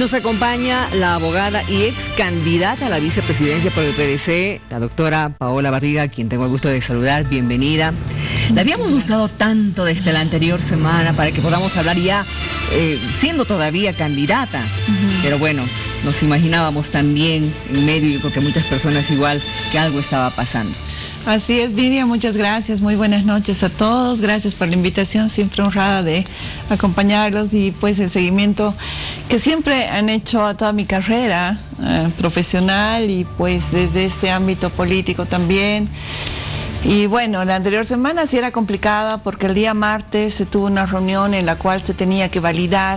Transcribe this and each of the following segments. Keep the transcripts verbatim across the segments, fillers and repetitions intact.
Nos acompaña la abogada y ex candidata a la vicepresidencia por el P D C, la doctora Paola Barriga, a quien tengo el gusto de saludar. Bienvenida. La habíamos buscado tanto desde la anterior semana para que podamos hablar ya eh, siendo todavía candidata. Uh-huh. Pero bueno, nos imaginábamos también en medio, y creo que muchas personas igual, que algo estaba pasando. Así es, Viria, muchas gracias, muy buenas noches a todos, gracias por la invitación, siempre honrada de acompañarlos y pues el seguimiento que siempre han hecho a toda mi carrera eh, profesional y pues desde este ámbito político también. Y bueno, la anterior semana sí era complicada porque el día martes se tuvo una reunión en la cual se tenía que validar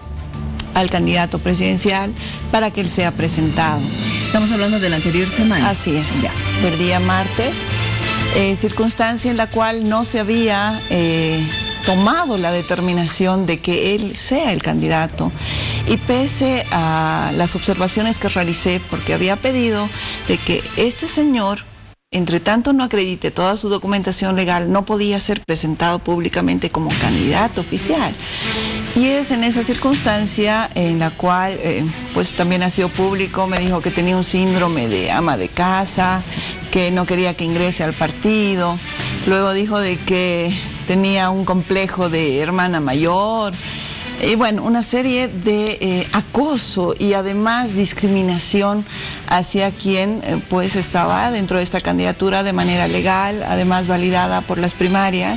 al candidato presidencial para que él sea presentado. Estamos hablando de la anterior semana. Así es, ya. Del día martes, eh, circunstancia en la cual no se había eh, tomado la determinación de que él sea el candidato. Y pese a las observaciones que realicé, porque había pedido de que este señor, entre tanto no acredite toda su documentación legal, no podía ser presentado públicamente como candidato oficial. Y es en esa circunstancia en la cual, eh, pues también ha sido público, me dijo que tenía un síndrome de ama de casa, que no quería que ingrese al partido. Luego dijo de que tenía un complejo de hermana mayor. Y bueno, una serie de eh, acoso y además discriminación hacia quien eh, pues estaba dentro de esta candidatura de manera legal, además validada por las primarias.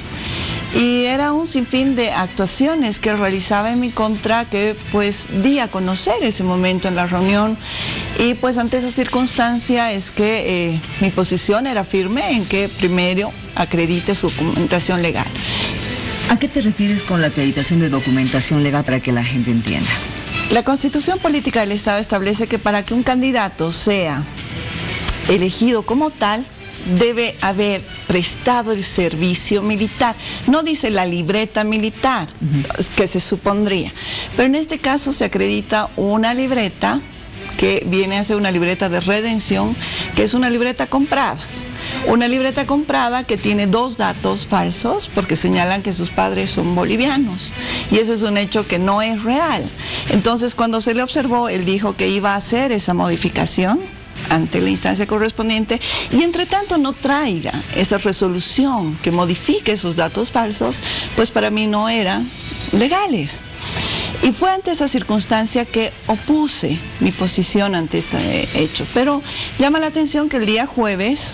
Y era un sinfín de actuaciones que realizaba en mi contra que pues di a conocer ese momento en la reunión. Y pues ante esa circunstancia es que eh, mi posición era firme en que primero acredite su documentación legal. ¿A qué te refieres con la acreditación de documentación legal para que la gente entienda? La Constitución Política del Estado establece que para que un candidato sea elegido como tal, debe haber prestado el servicio militar. No dice la libreta militar, uh-huh, que se supondría, pero en este caso se acredita una libreta que viene a ser una libreta de redención, que es una libreta comprada. Una libreta comprada que tiene dos datos falsos porque señalan que sus padres son bolivianos y ese es un hecho que no es real. Entonces cuando se le observó, él dijo que iba a hacer esa modificación ante la instancia correspondiente y entre tanto no traiga esa resolución que modifique esos datos falsos, pues para mí no eran legales. Y fue ante esa circunstancia que opuse mi posición ante este hecho. Pero llama la atención que el día jueves,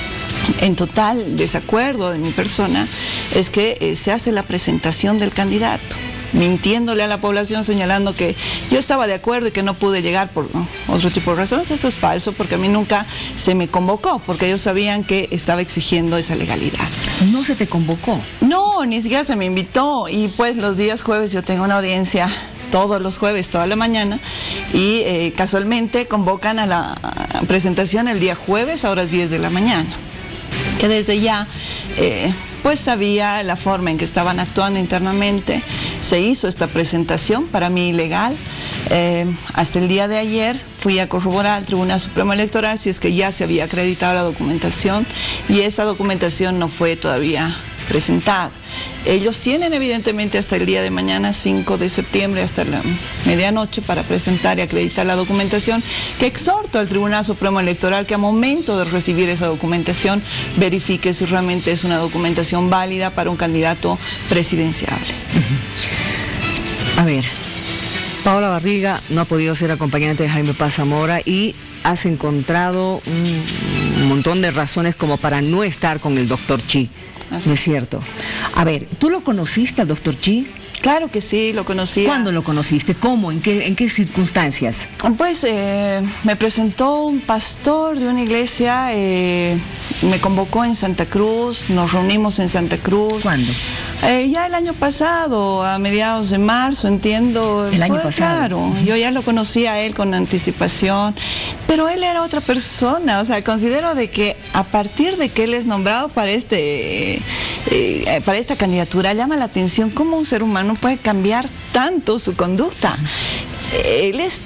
en total desacuerdo de mi persona, es que eh, se hace la presentación del candidato, mintiéndole a la población, señalando que yo estaba de acuerdo y que no pude llegar por ¿no? otro tipo de razones. Eso es falso, porque a mí nunca se me convocó, porque ellos sabían que estaba exigiendo esa legalidad. ¿No se te convocó? No, ni siquiera se me invitó. Y pues los días jueves yo tengo una audiencia todos los jueves, toda la mañana, y eh, casualmente convocan a la presentación el día jueves a horas diez de la mañana. Que desde ya, eh, pues sabía la forma en que estaban actuando internamente. Se hizo esta presentación, para mí ilegal. Eh, hasta el día de ayer fui a corroborar al Tribunal Supremo Electoral si es que ya se había acreditado la documentación y esa documentación no fue todavía presentada. Ellos tienen evidentemente hasta el día de mañana, cinco de septiembre, hasta la medianoche para presentar y acreditar la documentación, que exhorto al Tribunal Supremo Electoral que a momento de recibir esa documentación verifique si realmente es una documentación válida para un candidato presidenciable. A ver, Paola Barriga no ha podido ser acompañante de Jaime Paz Zamora y has encontrado un, un montón de razones como para no estar con el doctor Chi. Así. No es cierto. A ver, ¿tú lo conociste al doctor Chi? Claro que sí, lo conocí. ¿Cuándo lo conociste? ¿Cómo? ¿En qué, en qué circunstancias? Pues eh, me presentó un pastor de una iglesia, eh, me convocó en Santa Cruz, nos reunimos en Santa Cruz. ¿Cuándo? Eh, ya el año pasado, a mediados de marzo, entiendo. El año pasado. Claro, uh-huh. Yo ya lo conocí a él con anticipación, pero él era otra persona. O sea, considero de que a partir de que él es nombrado para este, eh, para esta candidatura, llama la atención cómo un ser humano puede cambiar tanto su conducta. Él está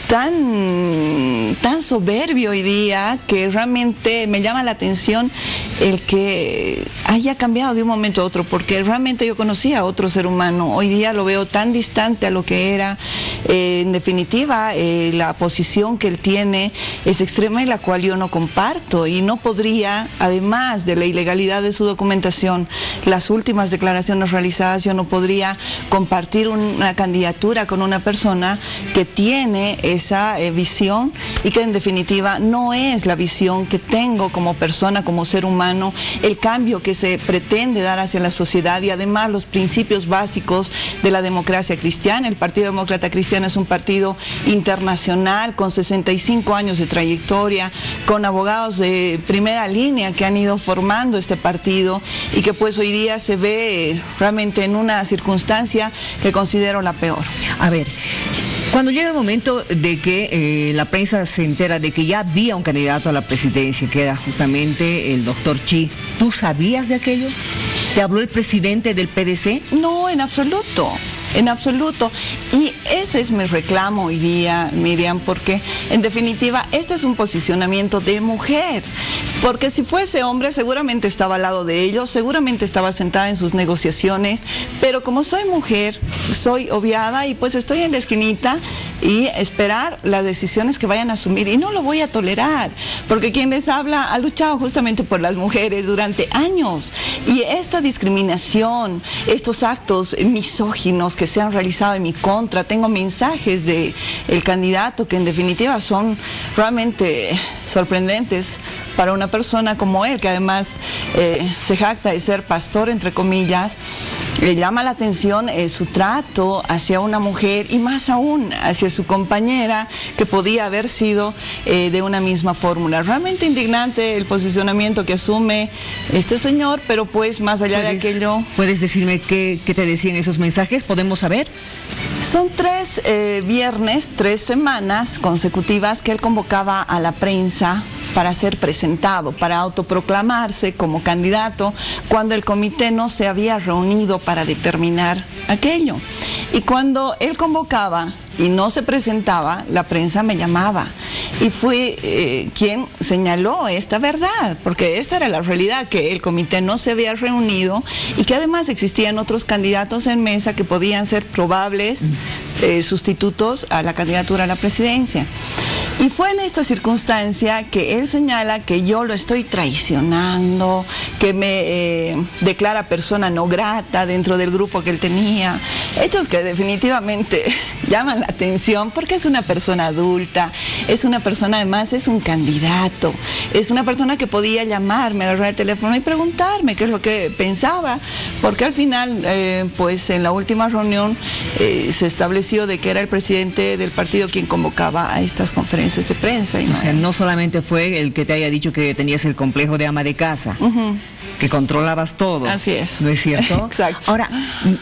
tan, tan soberbio hoy día que realmente me llama la atención el que haya cambiado de un momento a otro, porque realmente yo conocía a otro ser humano, hoy día lo veo tan distante a lo que era. Eh, en definitiva, eh, la posición que él tiene es extrema y la cual yo no comparto, y no podría, además de la ilegalidad de su documentación, las últimas declaraciones realizadas, yo no podría compartir una candidatura con una persona que tiene esa eh, visión y que en definitiva no es la visión que tengo como persona, como ser humano, el cambio que se pretende dar hacia la sociedad y además los principios básicos de la democracia cristiana. El Partido Demócrata Cristiano es un partido internacional con sesenta y cinco años de trayectoria, con abogados de primera línea que han ido formando este partido y que pues hoy día se ve eh, realmente en una circunstancia que considero la peor. A ver, cuando llega el momento de que eh, la prensa se entera de que ya había un candidato a la presidencia, que era justamente el doctor Chi, ¿tú sabías de aquello? ¿Te habló el presidente del P D C? No, en absoluto. En absoluto. Y ese es mi reclamo hoy día, Miriam, porque en definitiva este es un posicionamiento de mujer. Porque si fuese hombre seguramente estaba al lado de ellos, seguramente estaba sentada en sus negociaciones, pero como soy mujer, soy obviada y pues estoy en la esquinita y esperar las decisiones que vayan a asumir. Y no lo voy a tolerar, porque quien les habla ha luchado justamente por las mujeres durante años. Y esta discriminación, estos actos misóginos que se han realizado en mi contra, tengo mensajes de el candidato que en definitiva son realmente sorprendentes para una persona como él, que además eh, se jacta de ser pastor, entre comillas. Le llama la atención eh, su trato hacia una mujer y más aún hacia su compañera, que podía haber sido eh, de una misma fórmula. Realmente indignante el posicionamiento que asume este señor, pero pues más allá de aquello... ¿Puedes decirme qué, qué te decían esos mensajes? ¿Podemos saber? Son tres eh, viernes, tres semanas consecutivas que él convocaba a la prensa para ser presentado, para autoproclamarse como candidato, cuando el comité no se había reunido para determinar aquello. Y cuando él convocaba y no se presentaba, la prensa me llamaba y fue eh, quien señaló esta verdad, porque esta era la realidad, que el comité no se había reunido y que además existían otros candidatos en mesa que podían ser probables eh, sustitutos a la candidatura a la presidencia. Y fue en esta circunstancia que él señala que yo lo estoy traicionando, que me eh, declara persona no grata dentro del grupo que él tenía. Hechos que definitivamente llaman la atención porque es una persona adulta, es una persona además, es un candidato, es una persona que podía llamarme, agarrar el teléfono y preguntarme qué es lo que pensaba, porque al final, eh, pues en la última reunión eh, se estableció de que era el presidente del partido quien convocaba a estas conferencias de prensa. Y o sea, no solamente fue el que te haya dicho que tenías el complejo de ama de casa, uh-huh, que controlabas todo. Así es. ¿No es cierto? Exacto. Ahora,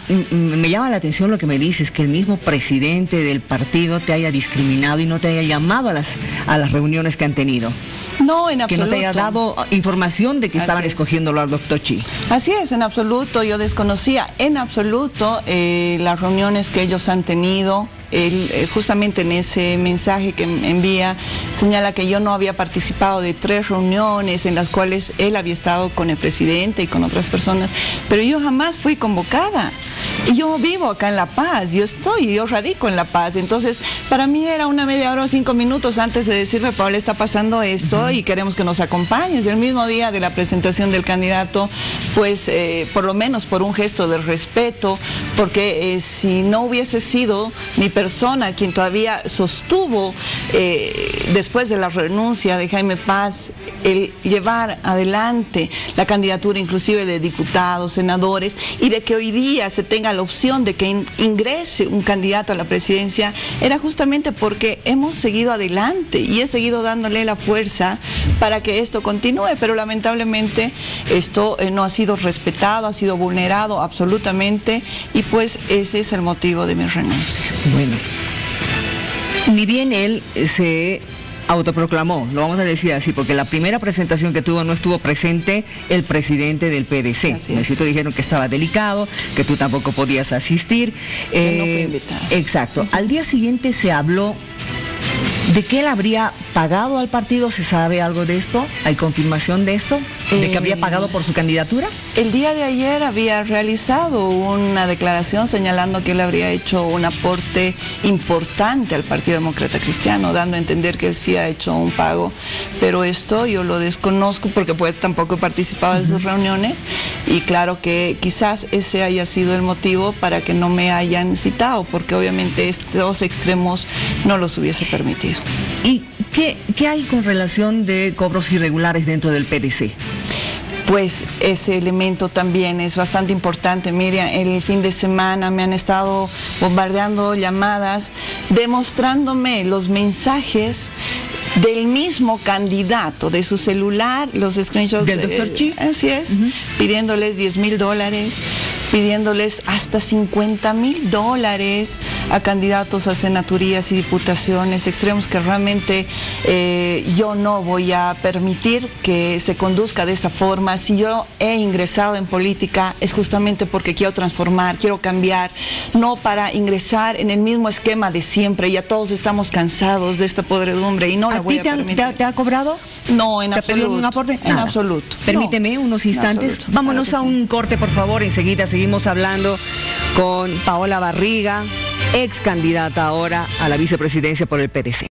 me llama la atención lo que me dices, que el mismo presidente del partido te haya discriminado y no te haya llamado a las, a las reuniones que han tenido. No, en absoluto. Que no te haya dado información de que Así estaban es. escogiéndolo al doctor Chi. Así es, en absoluto. Yo desconocía en absoluto eh, las reuniones que ellos han tenido. Él, eh, justamente en ese mensaje que me envía, señala que yo no había participado de tres reuniones en las cuales él había estado con el presidente y con otras personas, pero yo jamás fui convocada. Y yo vivo acá en La Paz, yo estoy, yo radico en La Paz, entonces para mí era una media hora o cinco minutos antes de decirme, Paola, está pasando esto uh-huh, y queremos que nos acompañes. El mismo día de la presentación del candidato, pues eh, por lo menos por un gesto de respeto, porque eh, si no hubiese sido mi persona quien todavía sostuvo eh, después de la renuncia de Jaime Paz el llevar adelante la candidatura inclusive de diputados, senadores, y de que hoy día se tenga la opción de que in ingrese un candidato a la presidencia, era justamente porque hemos seguido adelante y he seguido dándole la fuerza para que esto continúe, pero lamentablemente esto eh, no ha sido respetado, ha sido vulnerado absolutamente, y pues ese es el motivo de mi renuncia. Bueno, ni bien él se autoproclamó, lo vamos a decir así, porque la primera presentación que tuvo no estuvo presente el presidente del P D C. Necesito dijeron que estaba delicado, que tú tampoco podías asistir. Eh, no fui invitada. Exacto. Al día siguiente se habló ¿De qué él habría pagado al partido? ¿Se sabe algo de esto? ¿Hay confirmación de esto? ¿De Eh, que habría pagado por su candidatura? El día de ayer había realizado una declaración señalando que él habría hecho un aporte importante al Partido Demócrata Cristiano, dando a entender que él sí ha hecho un pago, pero esto yo lo desconozco porque pues tampoco he participado en sus reuniones y claro que quizás ese haya sido el motivo para que no me hayan citado, porque obviamente estos extremos no los hubiese permitido. ¿Y qué, qué hay con relación de cobros irregulares dentro del P D C? Pues ese elemento también es bastante importante. Miriam, el fin de semana me han estado bombardeando llamadas, demostrándome los mensajes del mismo candidato, de su celular, los screenshots del doctor Chi. Así es, uh-huh. Pidiéndoles diez mil dólares, pidiéndoles hasta cincuenta mil dólares a candidatos a senaturías y diputaciones, extremos que realmente eh, yo no voy a permitir que se conduzca de esa forma. Si yo he ingresado en política es justamente porque quiero transformar, quiero cambiar, no para ingresar en el mismo esquema de siempre. Ya todos estamos cansados de esta podredumbre y no la voy a permitir. ¿Te ha, te ha cobrado? No, en ¿Te absoluto. ha pedido un aporte? En absoluto. Permíteme no, unos instantes. Vámonos claro a un sí. corte, por favor. Enseguida seguimos hablando con Paola Barriga, ex candidata ahora a la vicepresidencia por el P D C.